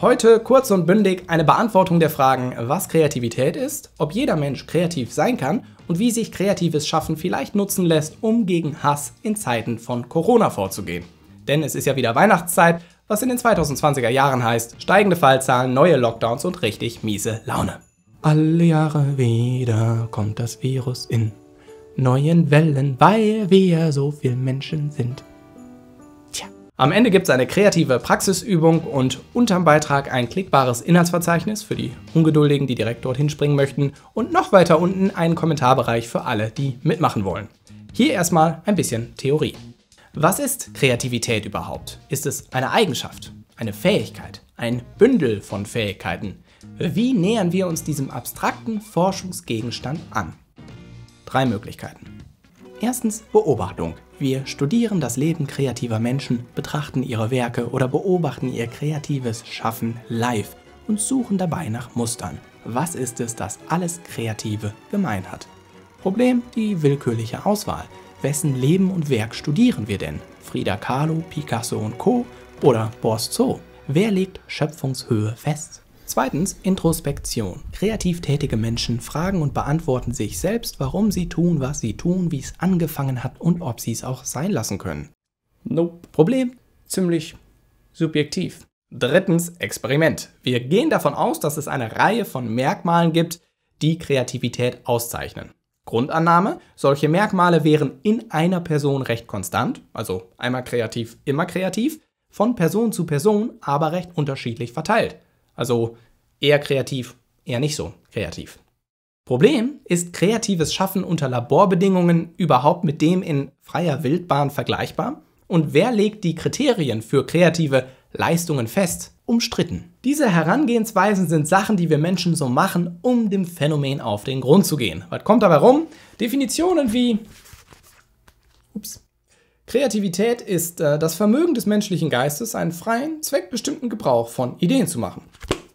Heute kurz und bündig eine Beantwortung der Fragen, was Kreativität ist, ob jeder Mensch kreativ sein kann und wie sich kreatives Schaffen vielleicht nutzen lässt, um gegen Hass in Zeiten von Corona vorzugehen. Denn es ist ja wieder Weihnachtszeit, was in den 2020er Jahren heißt, steigende Fallzahlen, neue Lockdowns und richtig miese Laune. Alle Jahre wieder kommt das Virus in neuen Wellen, weil wir so viele Menschen sind. Tja. Am Ende gibt es eine kreative Praxisübung und unterm Beitrag ein klickbares Inhaltsverzeichnis für die Ungeduldigen, die direkt dorthin springen möchten und noch weiter unten einen Kommentarbereich für alle, die mitmachen wollen. Hier erstmal ein bisschen Theorie. Was ist Kreativität überhaupt? Ist es eine Eigenschaft, eine Fähigkeit, ein Bündel von Fähigkeiten? Wie nähern wir uns diesem abstrakten Forschungsgegenstand an? 3 Möglichkeiten. Erstens Beobachtung. Wir studieren das Leben kreativer Menschen, betrachten ihre Werke oder beobachten ihr kreatives Schaffen live und suchen dabei nach Mustern. Was ist es, das alles Kreative gemein hat? Problem: die willkürliche Auswahl. Wessen Leben und Werk studieren wir denn? Frida Kahlo, Picasso und Co. oder Boris Zoo? Wer legt Schöpfungshöhe fest? Zweitens Introspektion. Kreativ tätige Menschen fragen und beantworten sich selbst, warum sie tun, was sie tun, wie es angefangen hat und ob sie es auch sein lassen können. Nope. Problem: ziemlich subjektiv. Drittens Experiment. Wir gehen davon aus, dass es eine Reihe von Merkmalen gibt, die Kreativität auszeichnen. Grundannahme: solche Merkmale wären in einer Person recht konstant, also einmal kreativ, immer kreativ, von Person zu Person aber recht unterschiedlich verteilt. Also eher kreativ, eher nicht so kreativ. Problem: ist kreatives Schaffen unter Laborbedingungen überhaupt mit dem in freier Wildbahn vergleichbar? Und wer legt die Kriterien für kreative Leistungen fest? Umstritten. Diese Herangehensweisen sind Sachen, die wir Menschen so machen, um dem Phänomen auf den Grund zu gehen. Was kommt dabei rum? Definitionen wie Kreativität ist das Vermögen des menschlichen Geistes, einen freien, zweckbestimmten Gebrauch von Ideen zu machen.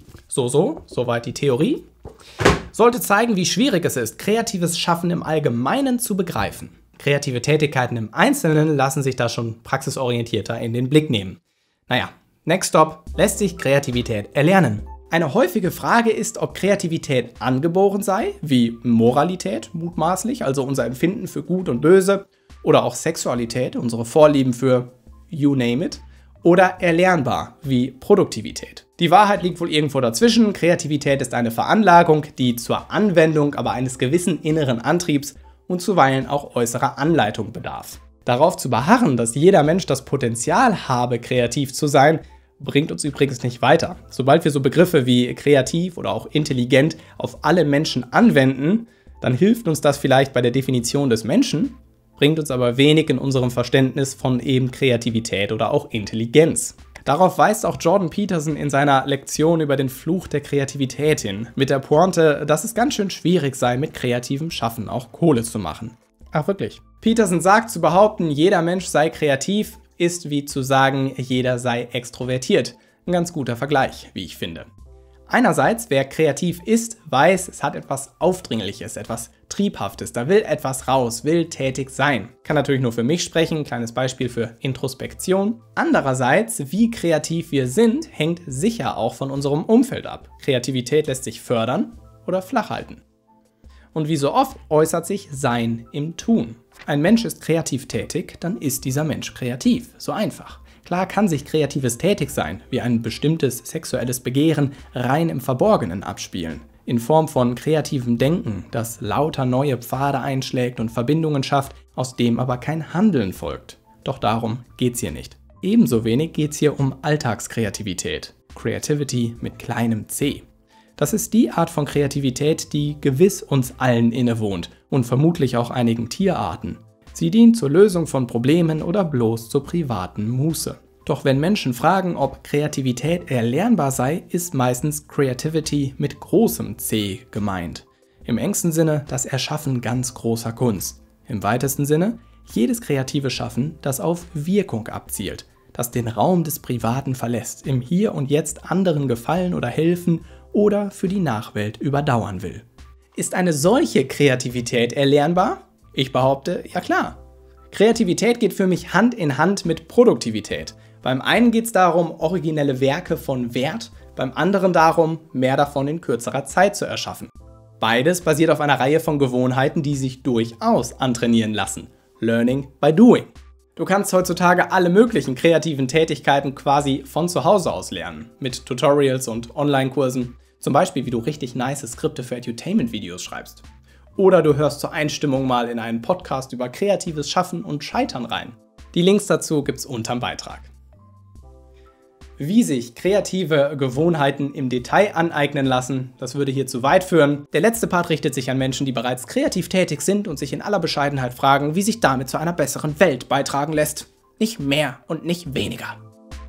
Soweit die Theorie. Sollte zeigen, wie schwierig es ist, kreatives Schaffen im Allgemeinen zu begreifen. Kreative Tätigkeiten im Einzelnen lassen sich da schon praxisorientierter in den Blick nehmen. Naja, next stop: lässt sich Kreativität erlernen? Eine häufige Frage ist, ob Kreativität angeboren sei, wie Moralität mutmaßlich, also unser Empfinden für Gut und Böse, oder auch Sexualität, unsere Vorlieben für you name it, oder erlernbar, wie Produktivität. Die Wahrheit liegt wohl irgendwo dazwischen. Kreativität ist eine Veranlagung, die zur Anwendung aber eines gewissen inneren Antriebs und zuweilen auch äußerer Anleitung bedarf. Darauf zu beharren, dass jeder Mensch das Potenzial habe, kreativ zu sein, bringt uns übrigens nicht weiter. Sobald wir so Begriffe wie kreativ oder auch intelligent auf alle Menschen anwenden, dann hilft uns das vielleicht bei der Definition des Menschen, bringt uns aber wenig in unserem Verständnis von eben Kreativität oder auch Intelligenz. Darauf weist auch Jordan Peterson in seiner Lektion über den Fluch der Kreativität hin, mit der Pointe, dass es ganz schön schwierig sei, mit kreativem Schaffen auch Kohle zu machen. Ach wirklich. Peterson sagt, zu behaupten, jeder Mensch sei kreativ, ist wie zu sagen, jeder sei extrovertiert. Ein ganz guter Vergleich, wie ich finde. Einerseits, wer kreativ ist, weiß, es hat etwas Aufdringliches, etwas Triebhaftes, da will etwas raus, will tätig sein. Kann natürlich nur für mich sprechen, kleines Beispiel für Introspektion. Andererseits, wie kreativ wir sind, hängt sicher auch von unserem Umfeld ab. Kreativität lässt sich fördern oder flach halten. Und wie so oft äußert sich Sein im Tun. Ein Mensch ist kreativ tätig, dann ist dieser Mensch kreativ. So einfach. Klar kann sich kreatives Tätigsein, wie ein bestimmtes sexuelles Begehren, rein im Verborgenen abspielen. In Form von kreativem Denken, das lauter neue Pfade einschlägt und Verbindungen schafft, aus dem aber kein Handeln folgt. Doch darum geht's hier nicht. Ebenso wenig geht's hier um Alltagskreativität. Creativity mit kleinem c. Das ist die Art von Kreativität, die gewiss uns allen innewohnt und vermutlich auch einigen Tierarten. Sie dient zur Lösung von Problemen oder bloß zur privaten Muße. Doch wenn Menschen fragen, ob Kreativität erlernbar sei, ist meistens Creativity mit großem C gemeint. Im engsten Sinne das Erschaffen ganz großer Kunst. Im weitesten Sinne jedes kreative Schaffen, das auf Wirkung abzielt, das den Raum des Privaten verlässt, im Hier und Jetzt anderen gefallen oder helfen oder für die Nachwelt überdauern will. Ist eine solche Kreativität erlernbar? Ich behaupte, ja klar. Kreativität geht für mich Hand in Hand mit Produktivität, Beim einen geht es darum, originelle Werke von Wert, beim anderen darum, mehr davon in kürzerer Zeit zu erschaffen. Beides basiert auf einer Reihe von Gewohnheiten, die sich durchaus antrainieren lassen. Learning by doing. Du kannst heutzutage alle möglichen kreativen Tätigkeiten quasi von zu Hause aus lernen. Mit Tutorials und Online-Kursen. Zum Beispiel, wie du richtig nice Skripte für Edutainment-Videos schreibst. Oder du hörst zur Einstimmung mal in einen Podcast über kreatives Schaffen und Scheitern rein. Die Links dazu gibt's unterm Beitrag. Wie sich kreative Gewohnheiten im Detail aneignen lassen, das würde hier zu weit führen. Der letzte Part richtet sich an Menschen, die bereits kreativ tätig sind und sich in aller Bescheidenheit fragen, wie sich damit zu einer besseren Welt beitragen lässt. Nicht mehr und nicht weniger.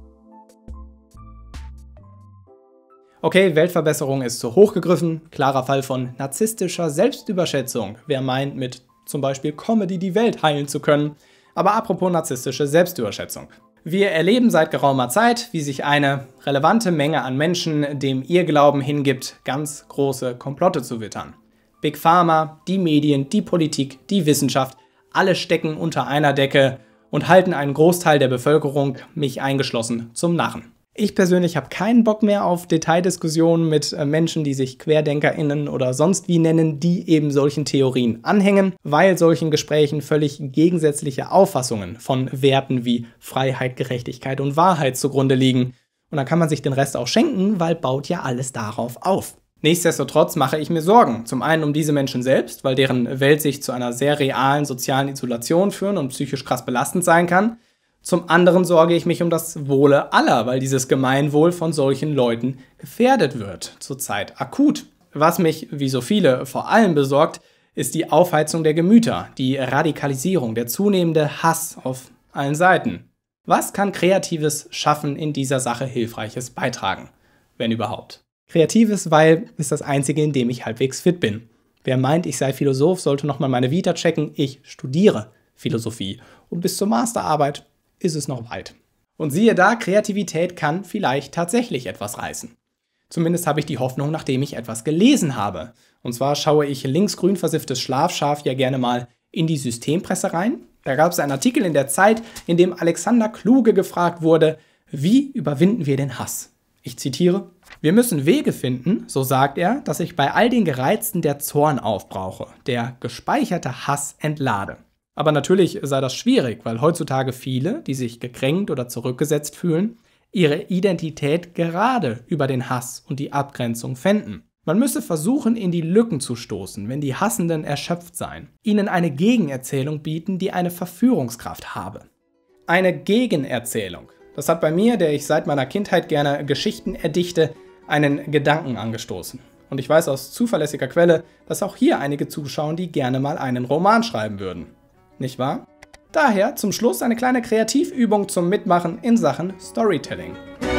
Okay, Weltverbesserung ist zu hoch gegriffen. Klarer Fall von narzisstischer Selbstüberschätzung. Wer meint, mit zum Beispiel Comedy die Welt heilen zu können. Aber apropos narzisstische Selbstüberschätzung. Wir erleben seit geraumer Zeit, wie sich eine relevante Menge an Menschen dem Irrglauben hingibt, ganz große Komplotte zu wittern. Big Pharma, die Medien, die Politik, die Wissenschaft, alle stecken unter einer Decke und halten einen Großteil der Bevölkerung, mich eingeschlossen, zum Narren. Ich persönlich habe keinen Bock mehr auf Detaildiskussionen mit Menschen, die sich QuerdenkerInnen oder sonst wie nennen, die eben solchen Theorien anhängen, weil solchen Gesprächen völlig gegensätzliche Auffassungen von Werten wie Freiheit, Gerechtigkeit und Wahrheit zugrunde liegen. Und dann kann man sich den Rest auch schenken, weil baut ja alles darauf auf. Nichtsdestotrotz mache ich mir Sorgen. Zum einen um diese Menschen selbst, weil deren Welt sich zu einer sehr realen sozialen Isolation führen und psychisch krass belastend sein kann. Zum anderen sorge ich mich um das Wohle aller, weil dieses Gemeinwohl von solchen Leuten gefährdet wird, zurzeit akut. Was mich, wie so viele, vor allem besorgt, ist die Aufheizung der Gemüter, die Radikalisierung, der zunehmende Hass auf allen Seiten. Was kann kreatives Schaffen in dieser Sache Hilfreiches beitragen, wenn überhaupt? Kreatives, weil ist das Einzige, in dem ich halbwegs fit bin. Wer meint, ich sei Philosoph, sollte nochmal meine Vita checken. Ich studiere Philosophie und bis zur Masterarbeit ist es noch weit. Und siehe da, Kreativität kann vielleicht tatsächlich etwas reißen. Zumindest habe ich die Hoffnung, nachdem ich etwas gelesen habe. Und zwar schaue ich linksgrün versifftes Schlafschaf ja gerne mal in die Systempresse rein. Da gab es einen Artikel in der Zeit, in dem Alexander Kluge gefragt wurde, wie überwinden wir den Hass? Ich zitiere: Wir müssen Wege finden, so sagt er, dass sich bei all den Gereizten der Zorn aufbrauche, der gespeicherte Hass entlade. Aber natürlich sei das schwierig, weil heutzutage viele, die sich gekränkt oder zurückgesetzt fühlen, ihre Identität gerade über den Hass und die Abgrenzung fänden. Man müsse versuchen, in die Lücken zu stoßen, wenn die Hassenden erschöpft seien. Ihnen eine Gegenerzählung bieten, die eine Verführungskraft habe. Eine Gegenerzählung. Das hat bei mir, der ich seit meiner Kindheit gerne Geschichten erdichte, einen Gedanken angestoßen. Und ich weiß aus zuverlässiger Quelle, dass auch hier einige zuschauen, die gerne mal einen Roman schreiben würden. Nicht wahr? Daher zum Schluss eine kleine Kreativübung zum Mitmachen in Sachen Storytelling.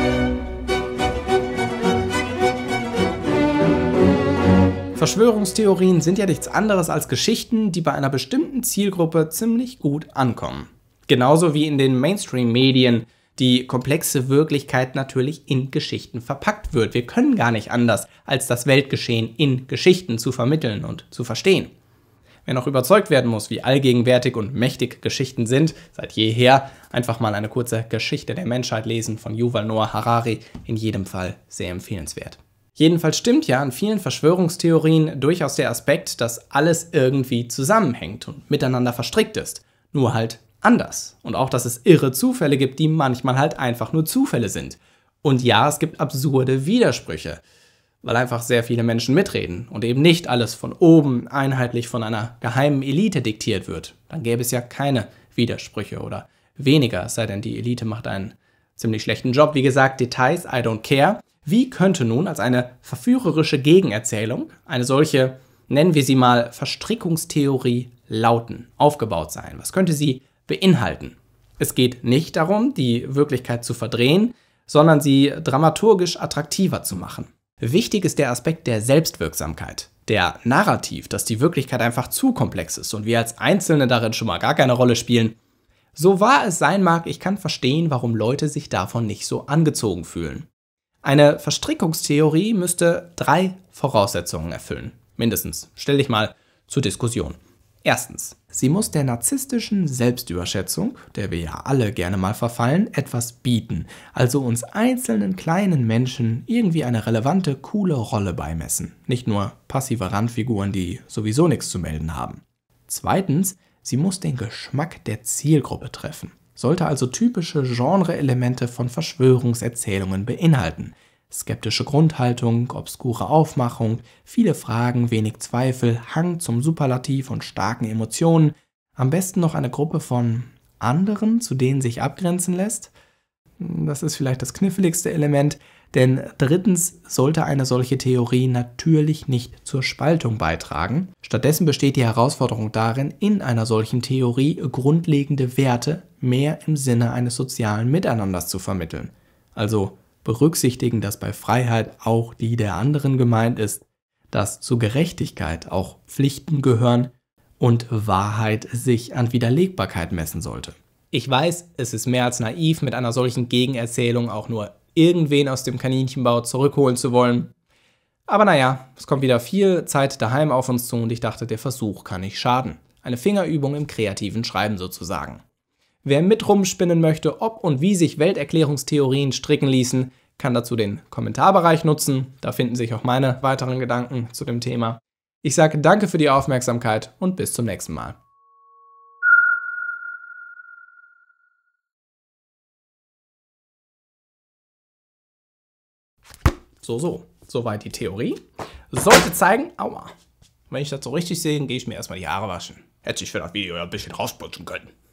Verschwörungstheorien sind ja nichts anderes als Geschichten, die bei einer bestimmten Zielgruppe ziemlich gut ankommen. Genauso wie in den Mainstream-Medien die komplexe Wirklichkeit natürlich in Geschichten verpackt wird. Wir können gar nicht anders, als das Weltgeschehen in Geschichten zu vermitteln und zu verstehen. Wer noch überzeugt werden muss, wie allgegenwärtig und mächtig Geschichten sind, seit jeher, einfach mal eine kurze Geschichte der Menschheit lesen von Yuval Noah Harari, in jedem Fall sehr empfehlenswert. Jedenfalls stimmt ja an vielen Verschwörungstheorien durchaus der Aspekt, dass alles irgendwie zusammenhängt und miteinander verstrickt ist, nur halt anders. Und auch, dass es irre Zufälle gibt, die manchmal halt einfach nur Zufälle sind. Und ja, es gibt absurde Widersprüche, weil einfach sehr viele Menschen mitreden und eben nicht alles von oben einheitlich von einer geheimen Elite diktiert wird. Dann gäbe es ja keine Widersprüche oder weniger, es sei denn, die Elite macht einen ziemlich schlechten Job. Wie gesagt, Details, I don't care. Wie könnte nun als eine verführerische Gegenerzählung eine solche, nennen wir sie mal, Verstrickungstheorie lauten, aufgebaut sein? Was könnte sie beinhalten? Es geht nicht darum, die Wirklichkeit zu verdrehen, sondern sie dramaturgisch attraktiver zu machen. Wichtig ist der Aspekt der Selbstwirksamkeit, der Narrativ, dass die Wirklichkeit einfach zu komplex ist und wir als Einzelne darin schon mal gar keine Rolle spielen. So wahr es sein mag, ich kann verstehen, warum Leute sich davon nicht so angezogen fühlen. Eine Verstrickungstheorie müsste 3 Voraussetzungen erfüllen, mindestens. Stell dich mal zur Diskussion. Erstens, sie muss der narzisstischen Selbstüberschätzung, der wir ja alle gerne mal verfallen, etwas bieten, also uns einzelnen kleinen Menschen irgendwie eine relevante, coole Rolle beimessen, nicht nur passive Randfiguren, die sowieso nichts zu melden haben. Zweitens, sie muss den Geschmack der Zielgruppe treffen, sollte also typische Genre-Elemente von Verschwörungserzählungen beinhalten. Skeptische Grundhaltung, obskure Aufmachung, viele Fragen, wenig Zweifel, Hang zum Superlativ und starken Emotionen. Am besten noch eine Gruppe von anderen, zu denen sich abgrenzen lässt. Das ist vielleicht das kniffligste Element, denn drittens sollte eine solche Theorie natürlich nicht zur Spaltung beitragen. Stattdessen besteht die Herausforderung darin, in einer solchen Theorie grundlegende Werte mehr im Sinne eines sozialen Miteinanders zu vermitteln. Also berücksichtigen, dass bei Freiheit auch die der anderen gemeint ist, dass zur Gerechtigkeit auch Pflichten gehören und Wahrheit sich an Widerlegbarkeit messen sollte. Ich weiß, es ist mehr als naiv, mit einer solchen Gegenerzählung auch nur irgendwen aus dem Kaninchenbau zurückholen zu wollen. Aber naja, es kommt wieder viel Zeit daheim auf uns zu und ich dachte, der Versuch kann nicht schaden. Eine Fingerübung im kreativen Schreiben sozusagen. Wer mit rumspinnen möchte, ob und wie sich Welterklärungstheorien stricken ließen, kann dazu den Kommentarbereich nutzen. Da finden sich auch meine weiteren Gedanken zu dem Thema. Ich sage danke für die Aufmerksamkeit und bis zum nächsten Mal. Soweit die Theorie. Sollte zeigen, aua, wenn ich das so richtig sehe, gehe ich mir erstmal die Haare waschen. Hätte ich für das Video ja ein bisschen rausputschen können.